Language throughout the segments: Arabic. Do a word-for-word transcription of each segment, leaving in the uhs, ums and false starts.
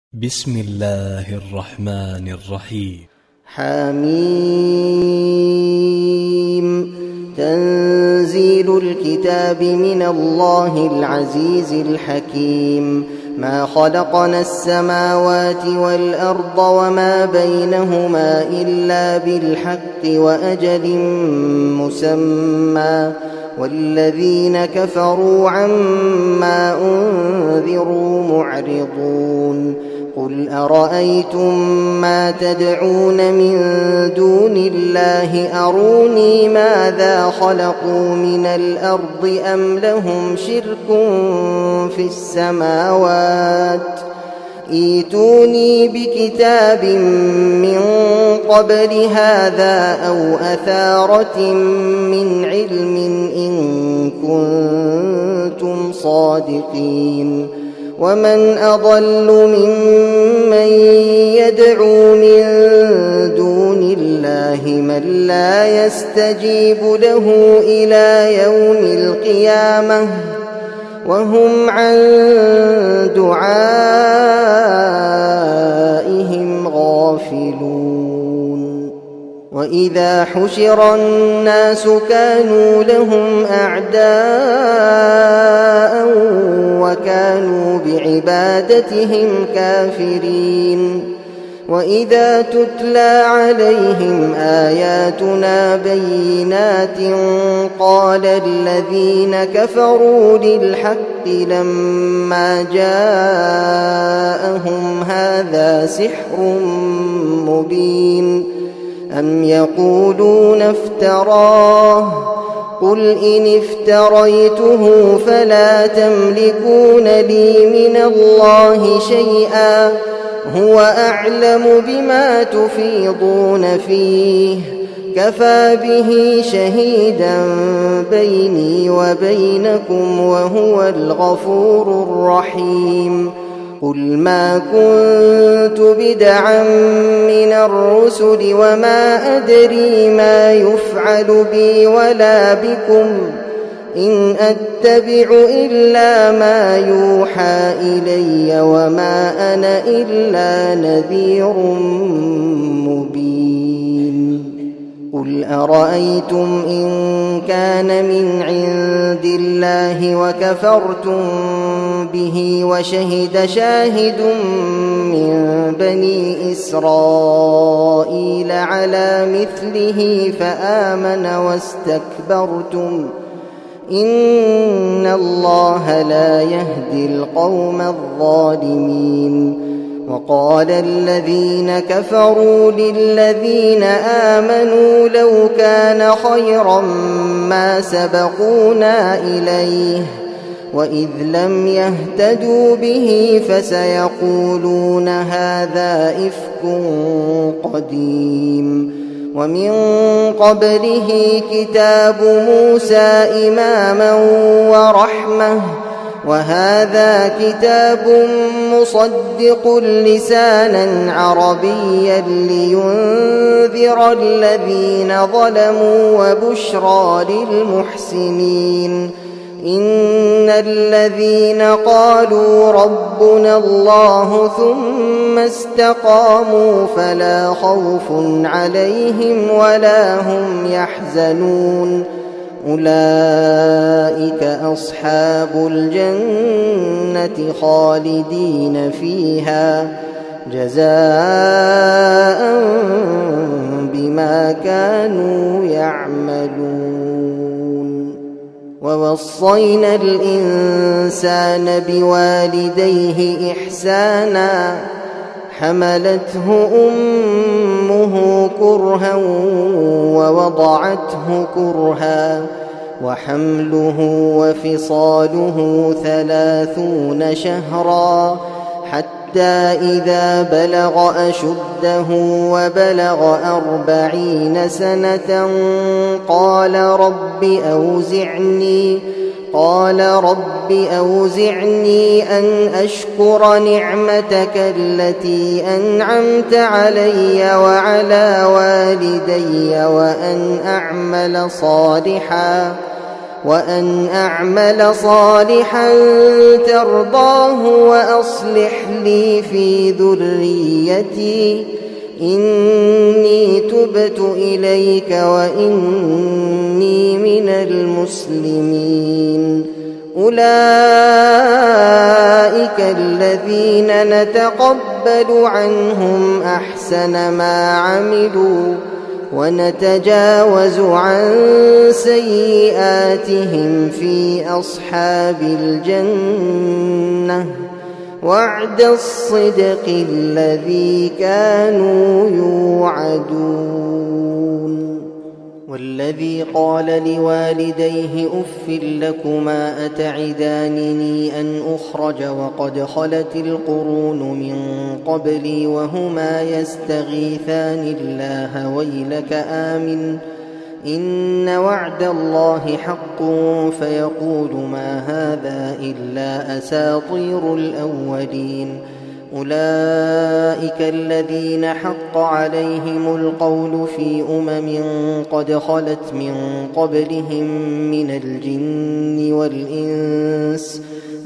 بسم الله الرحمن الرحيم. حميم. تنزيل الكتاب من الله العزيز الحكيم. ما خلقنا السماوات والأرض وما بينهما إلا بالحق وأجل مسمى، والذين كفروا عما أنذروا معرضون. قل أرأيتم ما تدعون من دون الله أروني ماذا خلقوا من الأرض أم لهم شرك في السماوات؟ ائتوني بكتاب من قبل هذا أو أثارة من علم إن كنتم صادقين. ومن أضل ممن يدعو من دون الله من لا يستجيب له إلى يوم القيامة وهم عن دعائهم غافلون. وإذا حشر الناس كانوا لهم أعداء وكانوا بعبادتهم كافرين. وإذا تتلى عليهم آياتنا بينات قال الذين كفروا للحق لما جاءهم هذا سحر مبين. أم يقولون افتراه؟ قل إن افتريته فلا تملكون لي من الله شيئا، هو أعلم بما تفيضون فيه، كفى به شهيدا بيني وبينكم وهو الغفور الرحيم. قل ما كنت بدعا من الرسل وما أدري ما يفعل بي ولا بكم، إن أتبع إلا ما يوحى إلي وما أنا إلا نذير مبين. قل أرأيتم إن كان من عند الله وكفرتم به وشهد شاهد من بني إسرائيل على مثله فآمن واستكبرتم، إن الله لا يهدي القوم الظالمين. وقال الذين كفروا للذين آمنوا لو كان خيرا ما سبقونا إليه، وإذ لم يهتدوا به فسيقولون هذا إفك قديم. ومن قبله كتاب موسى إماما ورحمة، وهذا كتاب مصدق لسانا عربيا لينذر الذين ظلموا وبشرى للمحسنين. إن الذين قالوا ربنا الله ثم استقاموا فلا خوف عليهم ولا هم يحزنون، أولئك أصحاب الجنة خالدين فيها جزاء بما كانوا يعملون. ووصينا الإنسان بوالديه إحسانا، حملته أمه كرها ووضعته كرها، وحمله وفصاله ثلاثون شهرا، حتى إذا بلغ أشده وبلغ أربعين سنة قال رب أوزعني قال رب أوزعني أن أشكر نعمتك التي أنعمت علي وعلى والدي وأن أعمل صالحا وأن أعمل صالحا ترضاه وأصلح لي في ذريتي إني تبت إليك وإني من المسلمين. أولئك الذين نتقبل عنهم أحسن ما عملوا ونتجاوز عن سيئاتهم في أصحاب الجنة وعد الصدق الذي كانوا يوعدون. والذي قال لوالديه أف لكما أتعدانني أن أخرج وقد خلت القرون من قبلي وهما يستغيثان الله ويلك آمن إن وعد الله حق فيقول ما هذا إلا أساطير الأولين. أولئك الذين حق عليهم القول في أمم قد خلت من قبلهم من الجن والإنس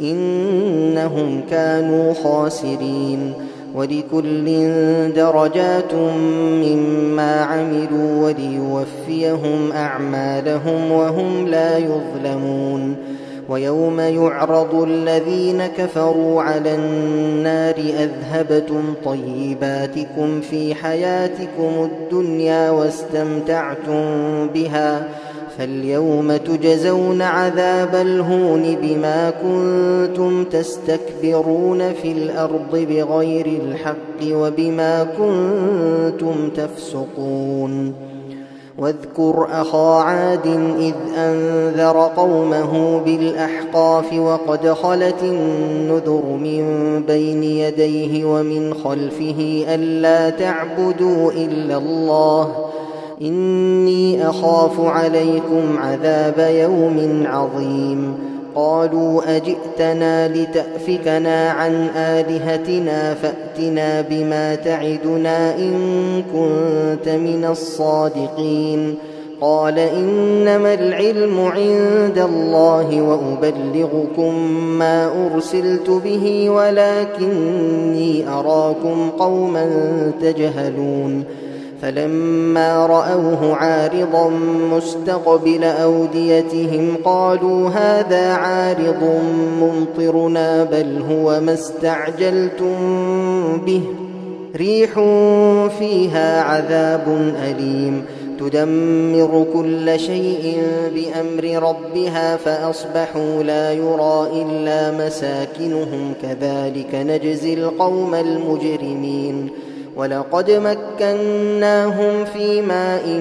إنهم كانوا خاسرين. ولكل درجات مما عملوا وليوفيهم أعمالهم وهم لا يظلمون. ويوم يعرض الذين كفروا على النار أذهبتم طيباتكم في حياتكم الدنيا واستمتعتم بها فاليوم تجزون عذاب الهون بما كنتم تستكبرون في الأرض بغير الحق وبما كنتم تفسقون. واذكر أخا عاد إذ أنذر قومه بالأحقاف وقد خلت النذر من بين يديه ومن خلفه ألا تعبدوا إلا الله إني أخاف عليكم عذاب يوم عظيم. قالوا أجئتنا لتأفكنا عن آلهتنا فأتنا بما تعدنا إن كنت من الصادقين. قال إنما العلم عند الله وأبلغكم ما أرسلت به ولكني أراكم قوما تجهلون. فلما رأوه عارضا مستقبل أوديتهم قالوا هذا عارض ممطرنا بل هو ما استعجلتم به ريح فيها عذاب أليم تدمر كل شيء بأمر ربها فأصبحوا لا يرى إلا مساكنهم كذلك نجزي القوم المجرمين. ولقد مكناهم في ماء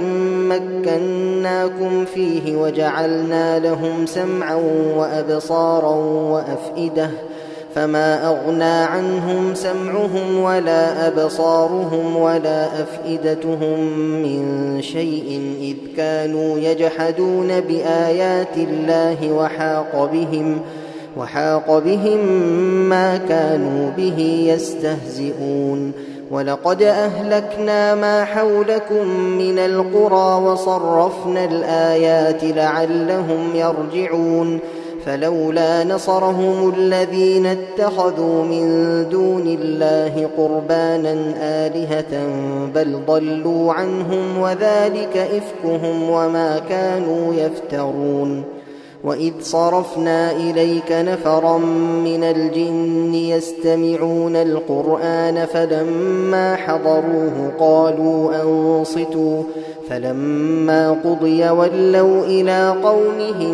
مكناكم فيه وجعلنا لهم سمعا وأبصارا وأفئدة فما أغنى عنهم سمعهم ولا أبصارهم ولا أفئدتهم من شيء إذ كانوا يجحدون بآيات الله وحاق بهم وحاق بهم ما كانوا به يستهزئون. ولقد أهلكنا ما حولكم من القرى وصرفنا الآيات لعلهم يرجعون. فلولا نصرهم الذين اتخذوا من دون الله قربانا آلهة بل ضلوا عنهم وذلك إفكهم وما كانوا يفترون. وإذ صرفنا إليك نفرا من الجن يستمعون القرآن فلما حضروه قالوا أنصتوا فلما قضي ولوا إلى قومهم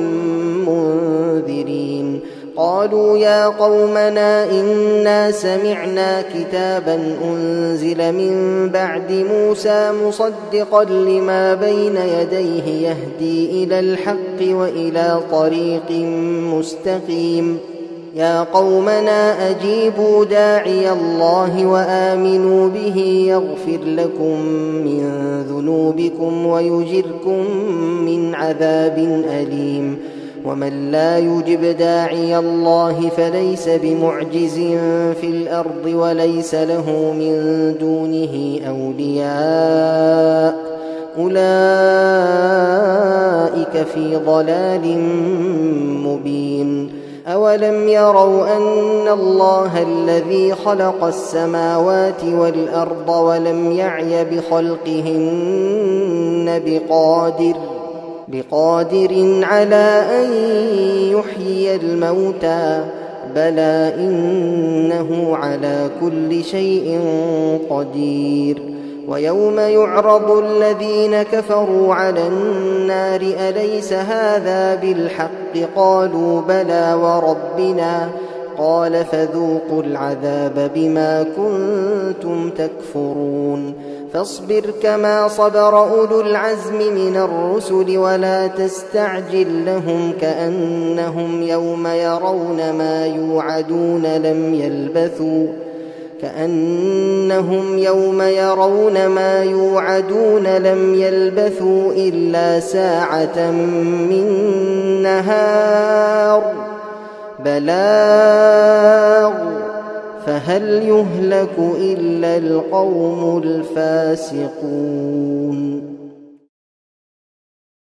منذرين. قالوا يا قومنا إنا سمعنا كتابا أنزل من بعد موسى مصدقا لما بين يديه يهدي إلى الحق وإلى طريق مستقيم. يا قومنا أجيبوا داعي الله وآمنوا به يغفر لكم من ذنوبكم ويجركم من عذاب أليم. ومن لا يجب داعي الله فليس بمعجز في الأرض وليس له من دونه أولياء أولئك في ضلال مبين أولم يروا أن الله الذي خلق السماوات والأرض ولم يعي بخلقهن بقادر بقادر على أن يحيي الموتى بلى إنه على كل شيء قدير ويوم يعرض الذين كفروا على النار أليس هذا بالحق قالوا بلى وربنا قال فذوقوا العذاب بما كنتم تكفرون فاصبر كما صبر أولو العزم من الرسل ولا تستعجل لهم كأنهم يوم يرون ما يوعدون لم يلبثوا كأنهم يوم يرون ما يوعدون لم يلبثوا إلا ساعة من نهار بلاغ فهل يهلك إلا القوم الفاسقون